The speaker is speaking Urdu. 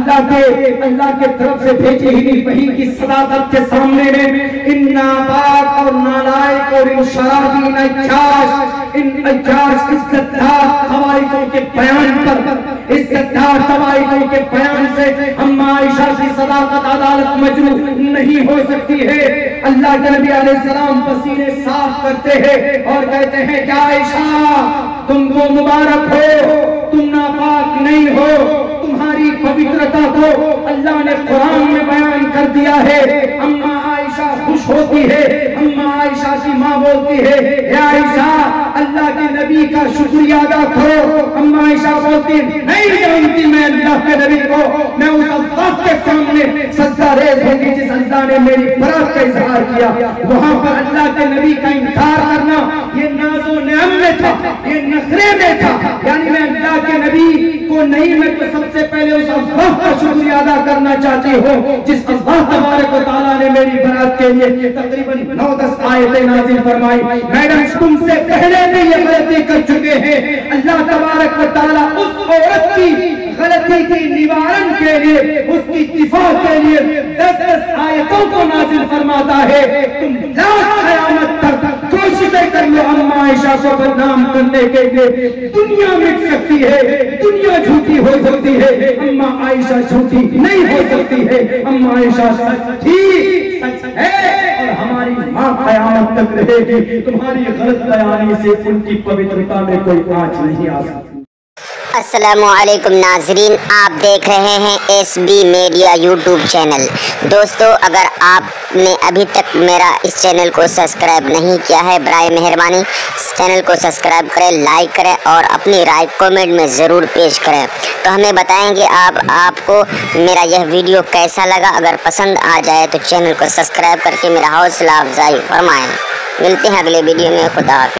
اللہ کے طرف سے بھیجی ہوئی وحی کی صداقت کے سامنے میں ان ناپاک اور نالائق اور ان شرابی ان اجاش عزتدار قواعدوں کے بیان پر عزتدار قواعدوں کے بیان سے اما عائشہ کی صداقت عدالت مجروح نہیں ہو سکتی ہے۔ اللہ کے نبی علیہ السلام پسینے صاف کرتے ہیں اور کہتے ہیں کہ عائشہ تم کو مبارک ہو، تم ناپاک نہیں ہو، تمہاری پوترتا کو اللہ نے قرآن میں بیان کر دیا ہے۔ اما عائشہ خوش ہوتی ہے، اما عائشہ کی ماں بولتی ہے اے عائشہ اللہ کے نبی کا شکریہ ادا کرو۔ اما عائشہ بولتی نہیں جانتی میں اللہ کے نبی کو، میں اس اللہ کے سامنے سجدہ ریز ہوگی جس اللہ نے میری برات کا اظہار کیا۔ وہاں پر اللہ کے نبی کا انکار کرنا یہ ناز و نعم میں تھا، یہ نخرے میں تھا، یعنی میں اللہ کے نبی کو نہیں، میں تو سب سے پہلے اس اللہ کا شکریہ ادا کرنا چاہتی ہوں جس اللہ تبارک و تعالیٰ نے میری برات کے لیے تقریباً 9-10 آیتیں نازل فرمائی۔ میڈم تم سے پہلے بھی یہ غلطی کر چکے ہیں، اللہ تبارک و تعالیٰ اس عورت کی غلطی کی نوارن کے لیے، اس کی دفاع کے لیے 10 آیتوں کو نازل فرماتا ہے۔ تم لا قیامت تک کوششیں کر لو اما عائشہ کو بدنام کرنے کے لیے، دنیا مٹ سکتی ہے، دنیا جھوٹی ہو سکتی ہے، اما عائشہ جھوٹی نہیں ہو سکتی ہے۔ اما عائشہ سچ تھی، سچ ہے، اور ہماری ماں قیامت تک رہے گی۔ تمہاری غلط بیانی سے ان کی پوترتا میں کوئی آنچ نہیں آ سکتی۔ السلام علیکم ناظرین، آپ دیکھ رہے ہیں S B media YouTube channel. دوستو اگر آپ نے ابھی تک میرا اس چینل کو سبسکرائب نہیں کیا ہے، برائے مہربانی اس چینل کو سبسکرائب کریں، لائک کریں اور اپنی رائے کامنٹ میں ضرور پیش کریں۔ تو ہمیں بتائیں کہ آپ کو میرا یہ ویڈیو کیسا لگا۔ اگر پسند آ جائے تو چینل کو سبسکرائب کر کے میرا حوصلہ افزائی فرمائیں۔ ملتے ہیں اگلے ویڈیو میں، خدا حافظ۔